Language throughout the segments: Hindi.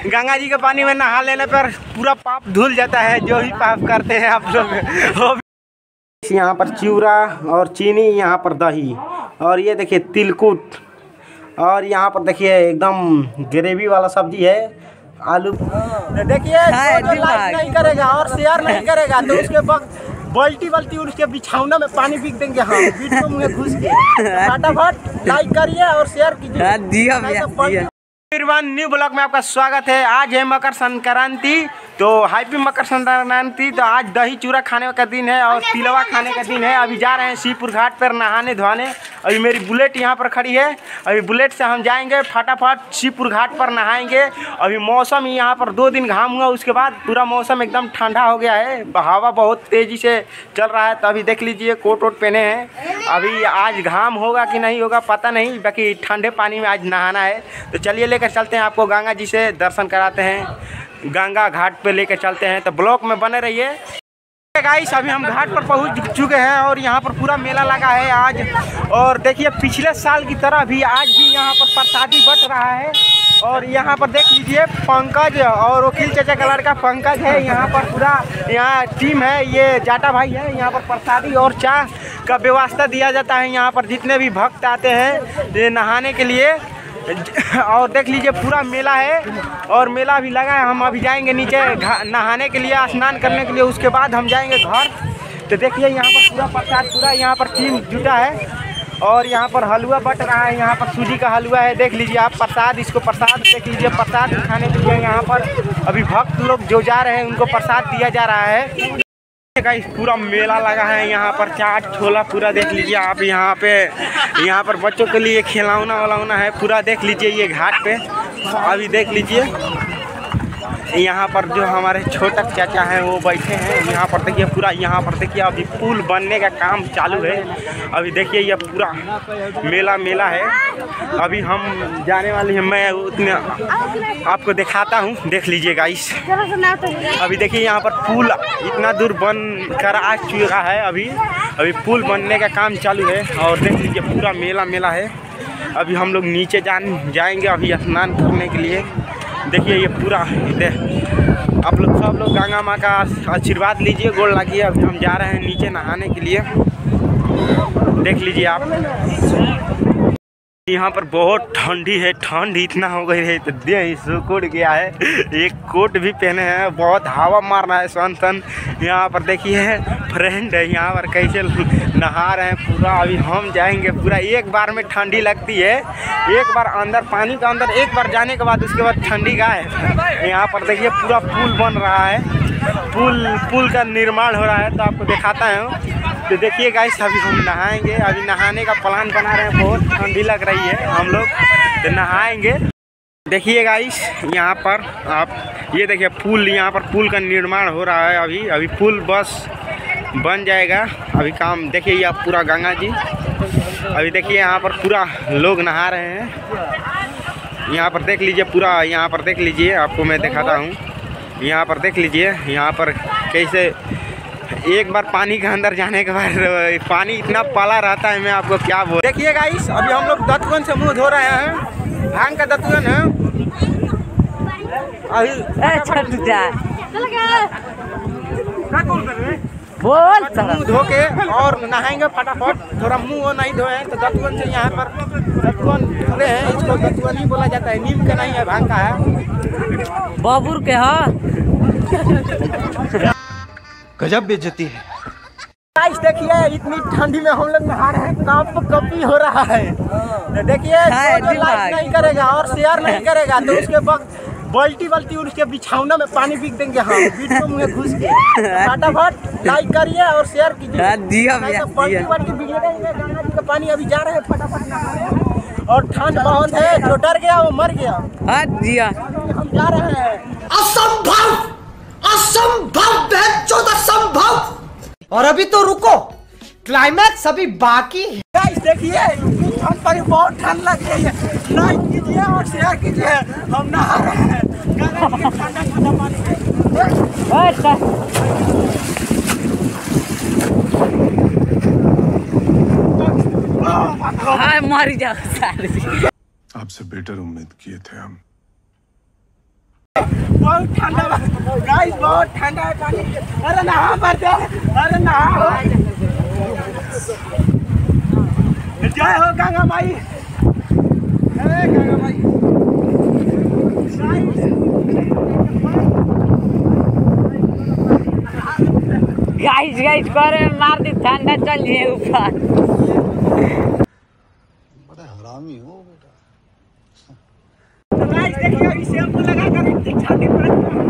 गंगा जी के पानी में नहा लेने पर पूरा पाप धुल जाता है, जो भी पाप करते हैं आप लोग। यहाँ पर चिवड़ा और चीनी, यहाँ पर दही, और ये देखिए तिलकुट, और यहाँ पर देखिए एकदम ग्रेवी वाला सब्जी है, आलू। देखिए जो लाइक नहीं करेगा और शेयर नहीं करेगा तो उसके बाल्टी बाल्टी उसके बिछौना में पानी बिक देंगे हम, वीडियो में घुस के। फटाफट लाइक करिए और शेयर कीजिए। न्यू ब्लॉग में आपका स्वागत है। आज है मकर संक्रांति, तो हैप्पी मकर संक्रांति। तो आज दही चूड़ा खाने का दिन है और तिलवा खाने का दिन है। अभी जा रहे हैं शिवपुर घाट पर नहाने धोने। अभी मेरी बुलेट यहाँ पर खड़ी है, अभी बुलेट से हम जाएंगे फटाफट शिवपुर घाट पर नहाएंगे। अभी मौसम यहाँ पर 2 दिन घाम हुआ, उसके बाद पूरा मौसम एकदम ठंडा हो गया है, हवा बहुत तेज़ी से चल रहा है। तो अभी देख लीजिए कोट वोट पहने हैं। अभी आज घाम होगा कि नहीं होगा पता नहीं, बाकी ठंडे पानी में आज नहाना है। तो चलिए लेकर चलते हैं, आपको गंगा जी से दर्शन कराते हैं, गंगा घाट पे लेकर चलते हैं। तो ब्लॉग में बने रहिए। गाइस अभी हम घाट पर पहुंच चुके हैं और यहाँ पर पूरा मेला लगा है आज। और देखिए पिछले साल की तरह भी आज भी यहाँ पर प्रसादी बट रहा है। और यहाँ पर देख लीजिए पंकज और वकील चाचा का लड़का पंकज है, यहाँ पर पूरा यहाँ टीम है, ये जाटा भाई है। यहाँ पर प्रसादी और चाय का व्यवस्था दिया जाता है यहाँ पर जितने भी भक्त आते हैं नहाने के लिए। और देख लीजिए पूरा मेला है और मेला भी लगा है। हम अभी जाएंगे नीचे नहाने के लिए, स्नान करने के लिए, उसके बाद हम जाएंगे घर। तो देखिए यहाँ पर पूरा प्रसाद, पूरा यहाँ पर टीम जुटा है और यहाँ पर हलवा बट रहा है। यहाँ पर सूजी का हलवा है, देख लीजिए आप प्रसाद, इसको प्रसाद देख लीजिए। प्रसाद खाने के लिए यहाँ पर अभी भक्त लोग जो जा रहे हैं उनको प्रसाद दिया जा रहा है। गाइस पूरा मेला लगा है यहाँ पर, चाट छोला पूरा देख लीजिए आप। यहाँ पर बच्चों के लिए खिलौना वलौना है पूरा, देख लीजिए ये घाट पे। अभी देख लीजिए यहाँ पर जो हमारे छोटा चाचा हैं वो बैठे हैं। यहाँ पर देखिए पूरा, यहाँ पर देखिए अभी पुल बनने का काम चालू है। अभी देखिए ये पूरा मेला है। अभी हम जाने वाले हैं, मैं उतने आपको दिखाता हूँ, देख लीजिए गाइस। अभी देखिए यहाँ पर पुल इतना दूर बन कर आ चुका है, अभी पुल बनने का काम चालू है। और देख लीजिए पूरा मेला है। अभी हम लोग नीचे जाएंगे अभी स्नान करने के लिए। देखिए ये पूरा आप लोग सब लोग गंगा माँ का आशीर्वाद लीजिए, गोड़ लागिए। अभी हम जा रहे हैं नीचे नहाने के लिए, देख लीजिए आप। यहाँ पर बहुत ठंडी है, ठंड इतना हो गई है तो देह सुकुड़ गया है। एक कोट भी पहने हैं, बहुत हवा मार रहा है सन। यहाँ पर देखिए फ्रेंड है यहाँ पर कैसे नहा रहे हैं पूरा। अभी हम जाएंगे पूरा, एक बार में ठंडी लगती है, एक बार अंदर पानी के अंदर एक बार जाने के बाद उसके बाद ठंडी गायब। यहाँ पर देखिए पूरा पुल बन रहा है, पुल का निर्माण हो रहा है, तो आपको दिखाता हूँ। तो देखिए गाइस अभी हम नहाएंगे, अभी नहाने का प्लान बना रहे हैं, बहुत ठंडी लग रही है, हम लोग तो नहाएंगे। देखिए गाइस यहाँ पर आप ये देखिए पुल, यहाँ पर पुल का निर्माण हो रहा है। अभी पुल बस बन जाएगा, अभी काम। देखिए ये पूरा गंगा जी, अभी देखिए यहाँ पर पूरा लोग नहा रहे हैं। यहाँ पर देख लीजिए पूरा, यहाँ पर देख लीजिए, आपको मैं दिखाता हूँ। यहाँ पर देख लीजिए यहाँ पर कैसे एक बार पानी के अंदर जाने के बाद पानी इतना पाला रहता है, मैं आपको क्या बोल। देखिए गाइस अभी हम लोग दतवन से मुंह धो रहे हैं, भांग का दतवन है। मुँह धो के और नहाएंगे फटाफट। थोड़ा मुँह नहीं धोए हैं तो दतवन से यहाँ पर दतवन धुले हैं, इसको दतवन ही बोला जाता है, नीम का नहीं है, भांग का है। बाबुर के हाँ गजब बेइज्जती है। गाइस देखिए इतनी ठंडी में हम लोग नहा रहे हैं, कपी हो रहा है। देखिए जो लाइक नहीं करेगा और शेयर नहीं करेगा तो उसके बाल्टी उसके बिछौना में पानी बिक देंगे हम, वीडियो में घुस के। फटाफट लाइक करिए और शेयर कीजिए। बाल्टी गंगा जी का पानी अभी जा रहे हैं फटाफट नहाने। और ठंड बहुत है, जो डर गया वो मर गया। हम जा रहे हैं। असंभव असंभव। और अभी तो रुको, क्लाइमैक्स अभी बाकी है। गाइस देखिए हम पर बहुत ठंड लग रही है, लाइक कीजिए और शेयर कीजिए। हम नहा रहे हैं गंगा जी के ठंडा पानी में। मारी जा आपसे बेटर उम्मीद किए थे हम। बहुत ठंडा गाइस, बहुत ठंडा है पानी। अरे नहा पड़ते, अरे नहा। जय हो गंगा माई, गंगा माई। गाइस गाइस करे मार दी ठंडा चल जाए ऊपर। बड़ा हरामी हो बेटा। तो गाइस देखिए अभी शैम्पू लगा कर छाती पर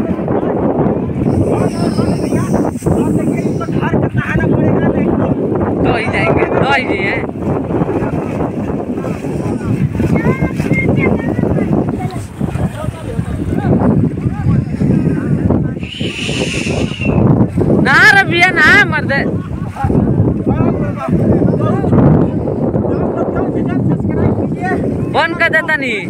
और देखिए इसको घर पर नहाना पड़ेगा, नहीं तो ही जाएंगे, तो ही है। ना रबिया ना मर्द बंद कर देता नहीं।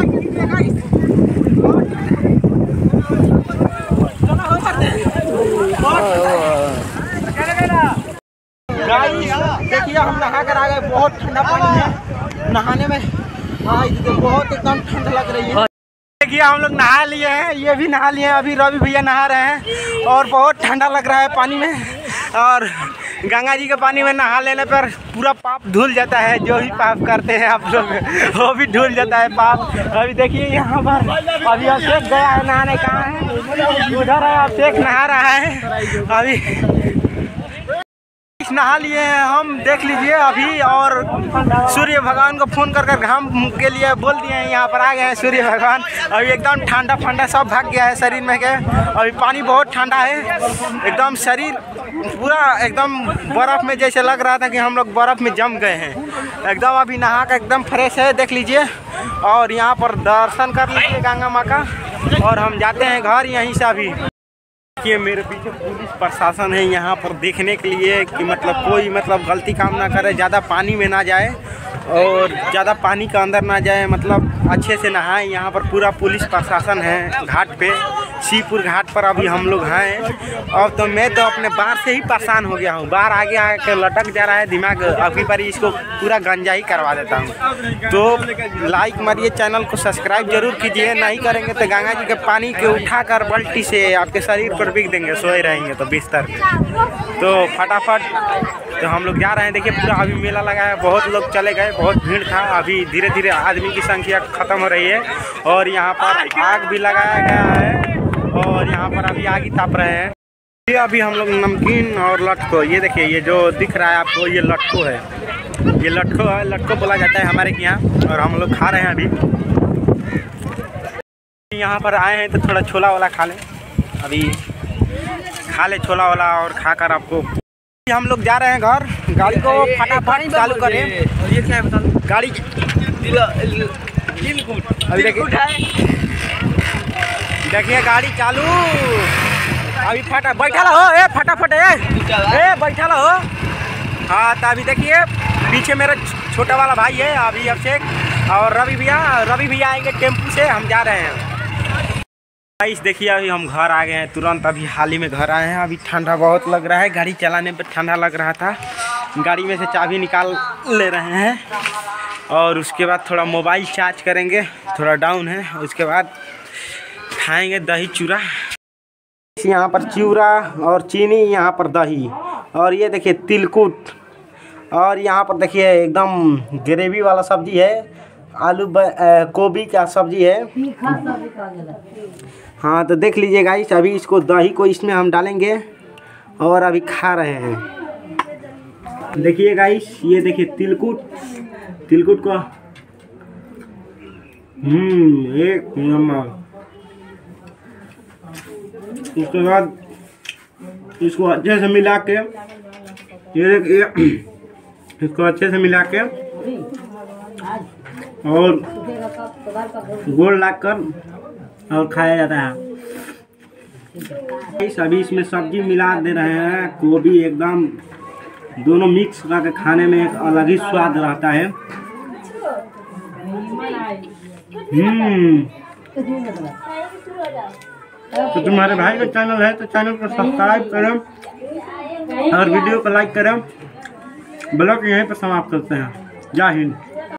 देखिए हम नहा कर आ गए, बहुत ठंडा पानी है नहाने में। बहुत एकदम ठंड लग रही है। देखिए हम लोग नहा लिए हैं, ये भी नहा लिए हैं, अभी रवि भैया नहा रहे हैं और बहुत ठंडा लग रहा है पानी में। और गंगा जी के पानी में नहा लेने पर पूरा पाप धुल जाता है, जो भी पाप करते हैं आप लोग वो भी धुल जाता है पाप। अभी देखिए यहाँ पर अभी अभिषेक गया है नहाने, कहाँ है? उधर है, अभिषेक नहा रहा है अभी। नहा लिए हैं हम, देख लीजिए अभी। और सूर्य भगवान को फोन कर घाम के लिए बोल दिए हैं, यहाँ पर आ गए हैं सूर्य भगवान। अभी एकदम ठंडा फंडा सब भाग गया है शरीर में के। अभी पानी बहुत ठंडा है, एकदम शरीर पूरा एकदम बर्फ़ में जैसे लग रहा था कि हम लोग बर्फ़ में जम गए हैं एकदम। अभी नहा कर एकदम फ्रेश है, देख लीजिए। और यहाँ पर दर्शन कर लीजिए गंगा माँ का और हम जाते हैं घर यहीं से अभी। देखिए मेरे पीछे पुलिस प्रशासन है यहाँ पर देखने के लिए कि मतलब कोई मतलब गलती काम ना करे, ज़्यादा पानी में ना जाए और ज़्यादा पानी का अंदर ना जाए, मतलब अच्छे से नहाए। यहाँ पर पूरा पुलिस प्रशासन है घाट पे, शिवपुर घाट पर अभी हम लोग हैं। और तो मैं तो अपने बार से ही परेशान हो गया हूँ, बार आगे आके लटक जा रहा है दिमाग। अगली बार इसको पूरा गंजा ही करवा देता हूँ। तो लाइक मारिए, चैनल को सब्सक्राइब जरूर कीजिए, नहीं करेंगे तो गंगा जी के पानी के उठाकर बाल्टी से आपके शरीर पर बिक देंगे, सोए रहेंगे तो बिस्तर पे। तो फटाफट तो हम लोग जा रहे हैं। देखिए पूरा अभी मेला लगा है, बहुत लोग चले गए, बहुत भीड़ था। अभी धीरे धीरे आदमी की संख्या ख़त्म हो रही है और यहाँ पर आग भी लगाया गया है और यहाँ पर अभी आग ही ताप रहे हैं। ये अभी हम लोग नमकीन और लटको, ये देखिए ये जो दिख रहा है आपको, ये लटको है, ये लटको है, लटको बोला जाता है हमारे यहाँ। और हम लोग खा रहे हैं अभी। यहाँ पर आए हैं तो थोड़ा छोला वाला खा लें, अभी खा ले छोला वाला और खाकर आपको। हम लोग जा रहे हैं घर, गाड़ी को फटाफट चालू करें। और ये क्या है बता दो, गाड़ी अभी देखिए गाड़ी चालू अभी बैठा रहो, फटाफट बैठा रहो। हाँ तो अभी देखिए पीछे मेरा छोटा वाला भाई है अभी अभिषेक और रवि भैया आएंगे टेम्पू से, हम जा रहे हैं। गाइस देखिए अभी हम घर आ गए हैं, तुरंत अभी हाल ही में घर आए हैं। अभी ठंडा बहुत लग रहा है, गाड़ी चलाने पे ठंडा लग रहा था। गाड़ी में से चाबी निकाल ले रहे हैं और उसके बाद थोड़ा मोबाइल चार्ज करेंगे, थोड़ा डाउन है। उसके बाद खाएंगे दही चूड़ा। यहाँ पर चूड़ा और चीनी, यहाँ पर दही और ये देखिए तिलकुट। और यहाँ पर देखिए एकदम ग्रेवी वाला सब्जी है, आलू गोभी का सब्जी है। हाँ तो देख लीजिए गाइस, अभी इसको दही को इसमें हम डालेंगे और अभी खा रहे हैं। देखिए गाइस, ये देखिए तिलकुट को एक नंबर। उसके बाद इसको अच्छे से मिला के, ये देखिए इसको अच्छे से मिला के और गोल लाकर और खाया जाता है। अभी इसमें सब्जी मिला दे रहे हैं, गोभी एकदम दोनों मिक्स करके खाने में एक अलग ही स्वाद रहता है। तो तुम्हारे भाई का चैनल है तो चैनल को सब्सक्राइब करें और वीडियो को लाइक करें। ब्लॉग यहीं पर समाप्त करते हैं। जय हिंद।